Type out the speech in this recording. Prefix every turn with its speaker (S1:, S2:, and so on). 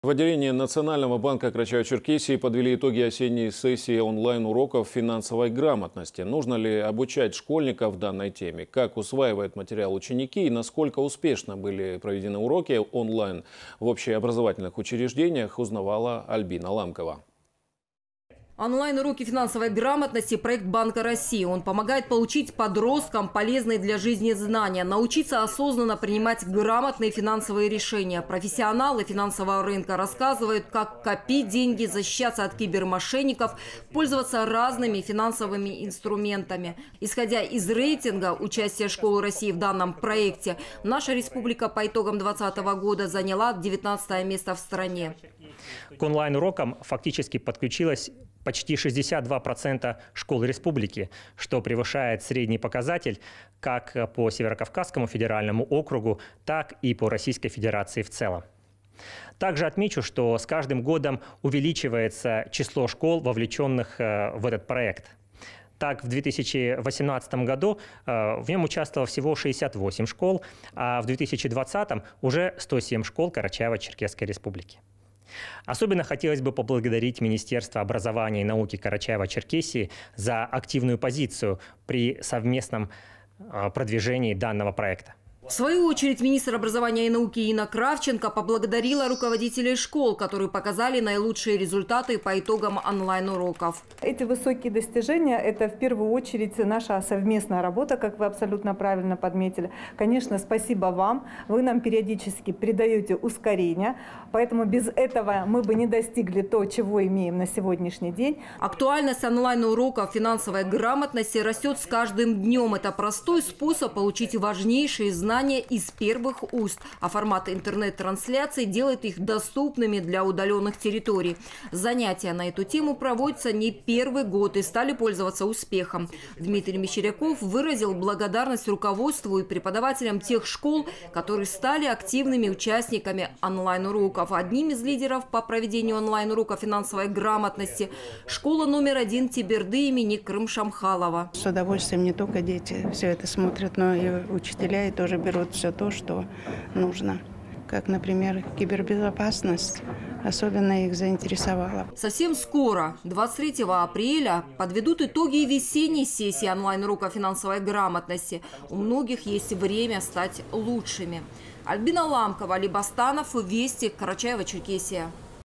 S1: В отделении Национального банка Карачаево-Черкесии подвели итоги осенней сессии онлайн-уроков финансовой грамотности. Нужно ли обучать школьников данной теме? Как усваивают материал ученики и насколько успешно были проведены уроки онлайн в общеобразовательных учреждениях, узнавала Альбина Ламкова.
S2: Онлайн-уроки финансовой грамотности – проект Банка России. Он помогает получить подросткам полезные для жизни знания, научиться осознанно принимать грамотные финансовые решения. Профессионалы финансового рынка рассказывают, как копить деньги, защищаться от кибермошенников, пользоваться разными финансовыми инструментами. Исходя из рейтинга участия школы России в данном проекте, наша республика по итогам 2020 года заняла 19 место в стране.
S3: К онлайн-урокам фактически подключилось почти 62% школ республики, что превышает средний показатель как по Северокавказскому федеральному округу, так и по Российской Федерации в целом. Также отмечу, что с каждым годом увеличивается число школ, вовлеченных в этот проект. Так, в 2018 году в нем участвовало всего 68 школ, а в 2020 уже 107 школ Карачаево-Черкесской республики. Особенно хотелось бы поблагодарить Министерство образования и науки Карачаево-Черкесии за активную позицию при совместном продвижении данного проекта.
S2: В свою очередь, министр образования и науки Инна Кравченко поблагодарила руководителей школ, которые показали наилучшие результаты по итогам онлайн-уроков.
S4: Эти высокие достижения – это в первую очередь наша совместная работа, как вы абсолютно правильно подметили. Конечно, спасибо вам. Вы нам периодически придаете ускорение, поэтому без этого мы бы не достигли то, чего имеем на сегодняшний день.
S2: Актуальность онлайн-уроков финансовой грамотности растет с каждым днем. Это простой способ получить важнейшие знания из первых уст, а формат интернет-трансляции делает их доступными для удаленных территорий. Занятия на эту тему проводятся не первый год и стали пользоваться успехом. Дмитрий Мещеряков выразил благодарность руководству и преподавателям тех школ, которые стали активными участниками онлайн-уроков. Одним из лидеров по проведению онлайн-уроков финансовой грамотности – школа номер 1 Теберды имени Крым-Шамхалова.
S5: С удовольствием не только дети все это смотрят, но и учителя, и тоже берут все то, что нужно. Как, например, кибербезопасность особенно их заинтересовала.
S2: Совсем скоро, 23 апреля, подведут итоги весенней сессии онлайн-урока финансовой грамотности. У многих есть время стать лучшими. Альбина Ламкова, Алибастанов, Вести, Карачаево-Черкесия.